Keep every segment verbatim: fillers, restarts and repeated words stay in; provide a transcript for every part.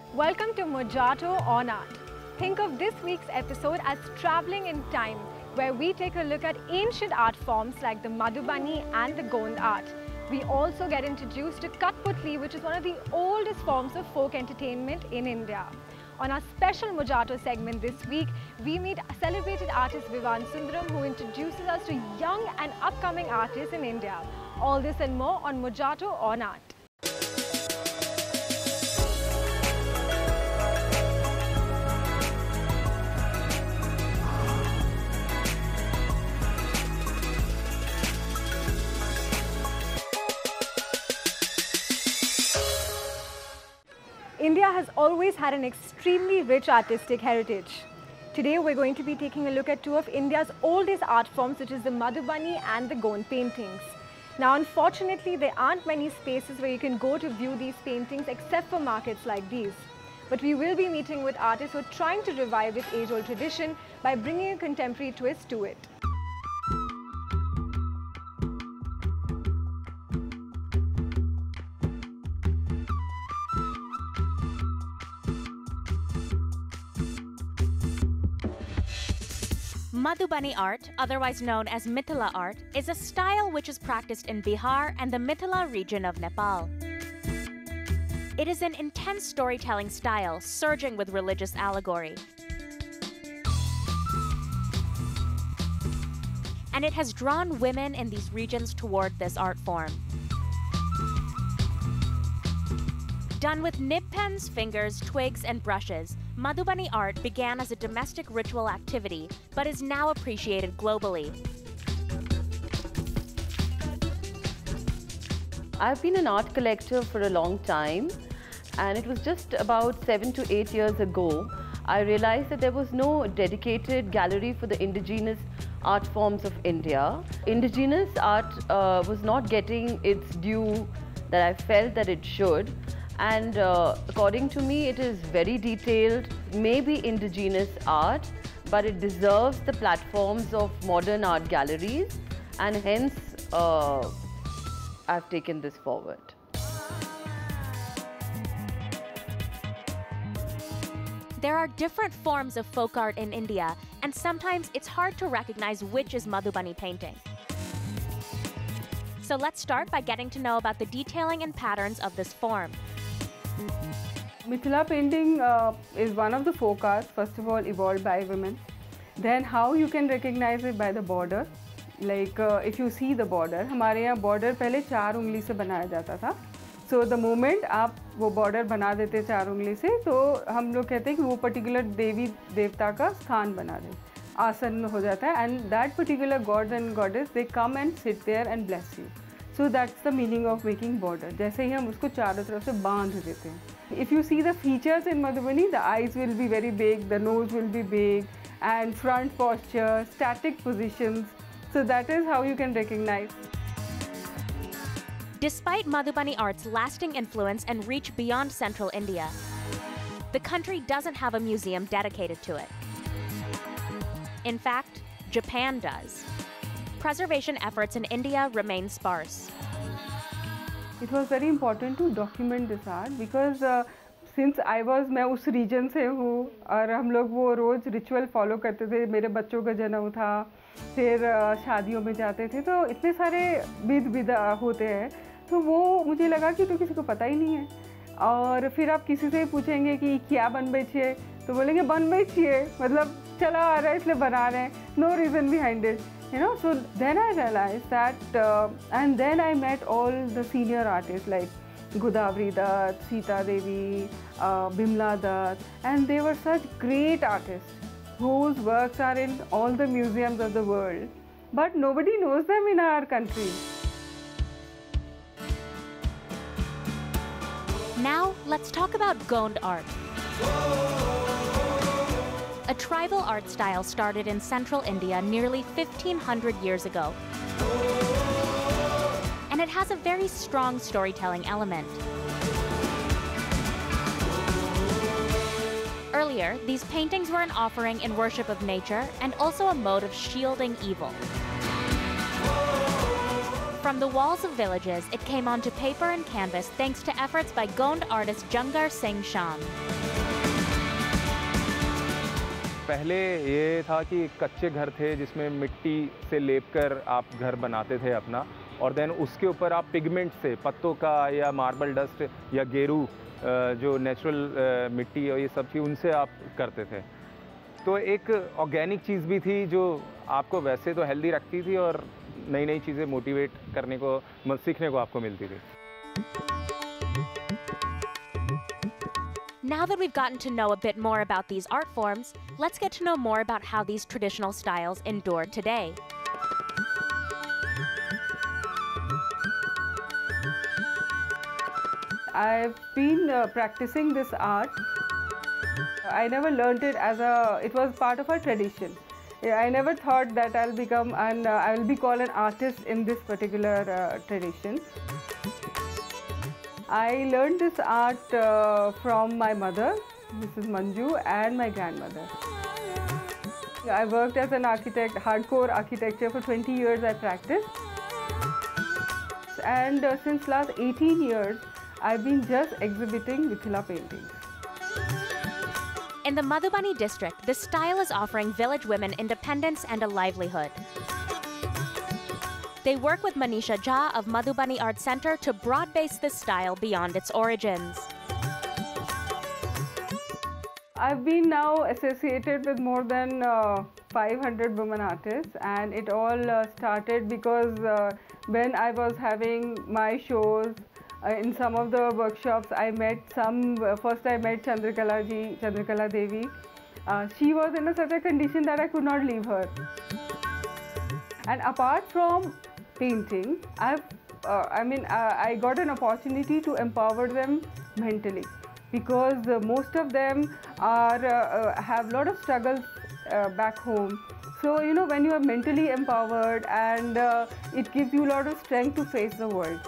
Welcome to Mojato on Art. Think of this week's episode as traveling in time, where we take a look at ancient art forms like the Madhubani and the Gond art. We also get introduced to Kathputli, which is one of the oldest forms of folk entertainment in India. On our special Mojato segment this week, we meet celebrated artist Vivan Sundaram, who introduces us to young and upcoming artists in India. All this and more on Mojato on Art. India has always had an extremely rich artistic heritage. Today we're going to be taking a look at two of India's oldest art forms, which is the Madhubani and the Gond paintings. Now unfortunately there aren't many spaces where you can go to view these paintings except for markets like these. But we will be meeting with artists who are trying to revive this age-old tradition by bringing a contemporary twist to it. Madhubani art, otherwise known as Mithila art, is a style which is practiced in Bihar and the Mithila region of Nepal. It is an intense storytelling style, surging with religious allegory. And it has drawn women in these regions toward this art form. Done with nib pens, fingers, twigs, and brushes, Madhubani art began as a domestic ritual activity, but is now appreciated globally. I've been an art collector for a long time, and it was just about seven to eight years ago, I realized that there was no dedicated gallery for the indigenous art forms of India. Indigenous art uh, was not getting its due that I felt that it should. And uh, according to me, it is very detailed, maybe indigenous art, but it deserves the platforms of modern art galleries, and hence uh, I've taken this forward. There are different forms of folk art in India, and sometimes it's hard to recognize which is Madhubani painting. So let's start by getting to know about the detailing and patterns of this form. Mithila painting uh, is one of the folk arts, first of all evolved by women. Then how you can recognize it by the border. Like uh, if you see the border, हमारे यहाँ border पहले चार उंगली से बनाया जाता था. So the moment आप वो border बना देते चार उंगली से, तो हम लोग कहते हैं कि वो particular देवी देवता का स्थान बना दे, आसन हो जाता है, and that particular god and goddess they come and sit there and bless you. So that's the meaning of making border. जैसे ही हम उसको चारों तरफ से बांध देते हैं. If you see the features in Madhubani, the eyes will be very big, the nose will be big, and front posture, static positions. So that is how you can recognize. Despite Madhubani art's lasting influence and reach beyond central India, the country doesn't have a museum dedicated to it. In fact, Japan does. Preservation efforts in India remain sparse. It was very important to document this art because uh, since I was मैं उस region से हूँ और हम लोग वो रोज ritual follow करते थे, मेरे बच्चों का जन्म था, फिर uh, शादियों में जाते थे, तो इतने सारे विध विधा होते हैं, तो वो मुझे लगा कि तो किसी को पता ही नहीं है. और फिर आप किसी से पूछेंगे कि क्या बनबे छिए, तो बोलेंगे बनबे छिए, मतलब चला आ रहा है इसलिए बना रहे हैं, no reason behind it. You know, so then I realized that, uh, and then I met all the senior artists like Godavari Dutt, Sita Devi, uh, Bimla Dutt, and they were such great artists whose works are in all the museums of the world, but nobody knows them in our country. Now, let's talk about Gond art. A tribal art style started in central India nearly fifteen hundred years ago. And it has a very strong storytelling element. Earlier, these paintings were an offering in worship of nature and also a mode of shielding evil. From the walls of villages, it came onto paper and canvas thanks to efforts by Gond artist Jungar Singh Sham. पहले ये था कि कच्चे घर थे जिसमें मिट्टी से लेपकर आप घर बनाते थे अपना, और देन उसके ऊपर आप पिगमेंट से पत्तों का या मार्बल डस्ट या गेरू जो नेचुरल मिट्टी और ये सब चीज़ उनसे आप करते थे। तो एक ऑर्गेनिक चीज़ भी थी जो आपको वैसे तो हेल्दी रखती थी और नई नई चीज़ें मोटिवेट करने को, सीखने को आपको मिलती थी। Now that we've gotten to know a bit more about these art forms, let's get to know more about how these traditional styles endure today. I've been uh, practicing this art. I never learned it as a, it was part of our tradition. I never thought that I'll become and uh, I will be called an artist in this particular uh, tradition. I learned this art uh, from my mother, Missus Manju, and my grandmother. I worked as an architect, hardcore architecture for twenty years I practiced. And uh, since last eighteen years, I've been just exhibiting Mithila paintings. In the Madhubani district, this style is offering village women independence and a livelihood. They work with Manisha Jha of Madhubani Art Center to broad-base this style beyond its origins. I've been now associated with more than uh, five hundred women artists, and it all uh, started because uh, when I was having my shows, uh, in some of the workshops I met some, uh, first I met Chandrakala ji, Chandrakala Devi. Uh, she was in a such a condition that I could not leave her. And apart from painting, I've, uh, I mean, uh, I got an opportunity to empower them mentally, because uh, most of them are uh, uh, have a lot of struggles uh, back home. So, you know, when you are mentally empowered, and uh, it gives you a lot of strength to face the world.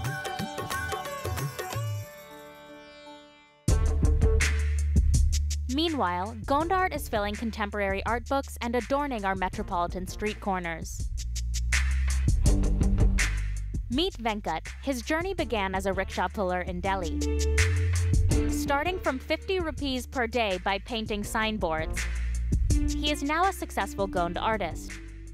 Meanwhile, Gond art is filling contemporary art books and adorning our metropolitan street corners. Meet Venkat. His journey began as a rickshaw puller in Delhi. Starting from fifty rupees per day by painting signboards, he is now a successful Gond artist.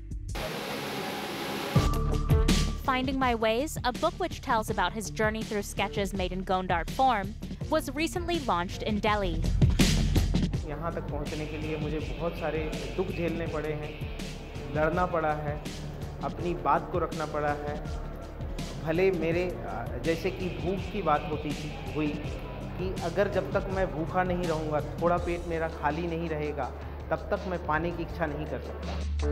Finding My Ways, a book which tells about his journey through sketches made in Gond art form, was recently launched in Delhi. यहाँ तक पहुँचने के लिए मुझे बहुत सारे दुख झेलने पड़े हैं, लड़ना पड़ा है, अपनी बात को रखना पड़ा है। भले मेरे जैसे कि भूख की बात होती थी हुई कि अगर जब तक मैं भूखा नहीं रहूँगा, थोड़ा पेट मेरा खाली नहीं रहेगा, तब तक मैं पाने की इच्छा नहीं कर सकता।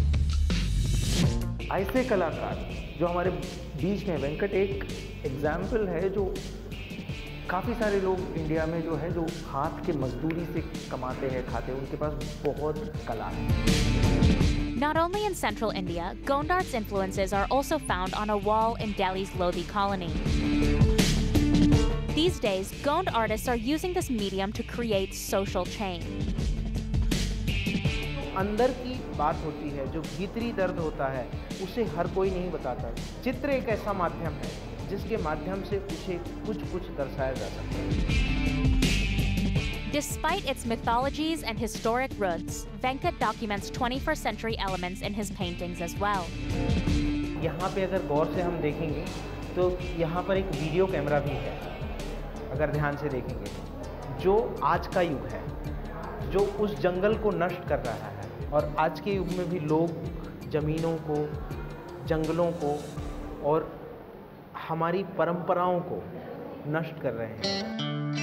ऐसे कलाकार जो हमारे बीच में, वेंकट एक एग्जाम्पल है जो काफ़ी सारे लोग इंडिया में जो है जो हाथ के मजदूरी से कमाते हैं, खाते हैं, उनके पास बहुत कला है। Not only in central India, Gond art's influences are also found on a wall in Delhi's Lodi colony. These days, Gond artists are using this medium to create social change. अंदर की बात होती है, जो भीतरी दर्द होता है, उसे हर कोई नहीं बताता। चित्र एक ऐसा माध्यम है जिसके माध्यम से उसे कुछ-कुछ दर्शाया जा सकता है। Despite its mythologies and historic roots, Venkat documents twenty-first century elements in his paintings as well. यहाँ पे अगर गौर से हम देखेंगे तो यहाँ पर एक वीडियो कैमरा भी है, अगर ध्यान से देखेंगे, जो आज का युग है, जो उस जंगल को नष्ट कर रहा है। और आज के युग में भी लोग ज़मीनों को, जंगलों को और हमारी परंपराओं को नष्ट कर रहे हैं।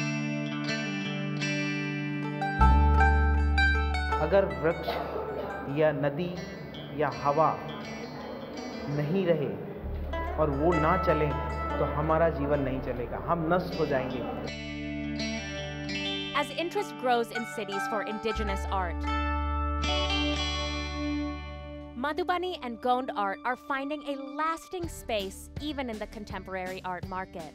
अगर वृक्ष या नदी या हवा नहीं रहे और वो ना चले तो हमारा जीवन नहीं चलेगा, हम नष्ट हो जाएंगे। As interest grows in cities for indigenous art, Madhubani and Gond art are finding a lasting space even in the contemporary art market.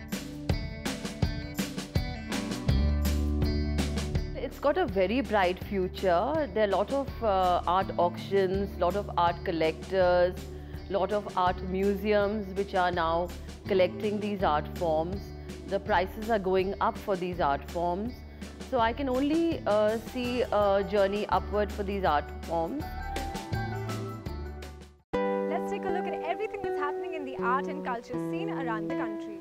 It's got a very bright future. There are a lot of uh, art auctions, a lot of art collectors, lot of art museums which are now collecting these art forms. The prices are going up for these art forms. So I can only uh, see a journey upward for these art forms. Let's take a look at everything that's happening in the art and culture scene around the country.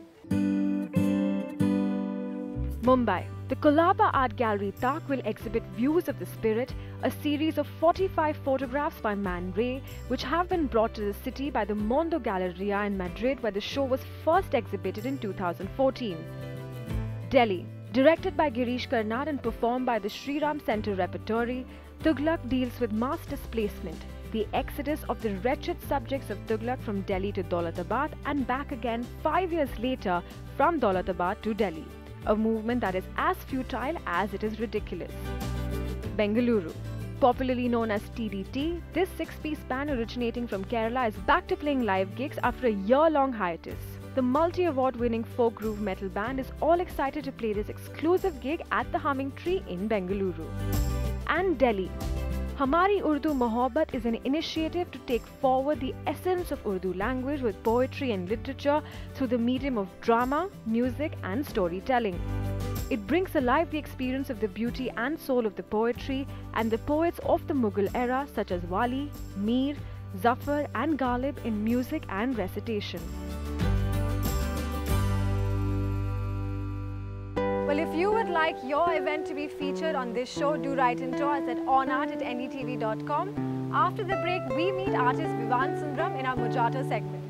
Mumbai. The Colaba Art Gallery Talk will exhibit Views of the Spirit, a series of forty-five photographs by Man Ray, which have been brought to the city by the Mondo Galleria in Madrid, where the show was first exhibited in two thousand fourteen. Delhi. Directed by Girish Karnad and performed by the Sri Ram Center Repertory, Tughlaq deals with mass displacement, the exodus of the wretched subjects of Tughlaq from Delhi to Daulatabad and back again five years later from Daulatabad to Delhi. A movement that is as futile as it is ridiculous. Bengaluru. Popularly known as T D T, this six-piece band originating from Kerala is back to playing live gigs after a year-long hiatus. The multi-award winning folk groove metal band is all excited to play this exclusive gig at the Humming Tree in Bengaluru. And Delhi. Hamari Urdu Mohabbat is an initiative to take forward the essence of Urdu language with poetry and literature through the medium of drama, music and storytelling. It brings alive the experience of the beauty and soul of the poetry and the poets of the Mughal era such as Wali, Mir, Zafar and Ghalib in music and recitation. Well, if you would like your event to be featured on this show, do write into us at onart at N D T V dot com. After the break, we meet artist Vivan Sundaram in our Mojato segment.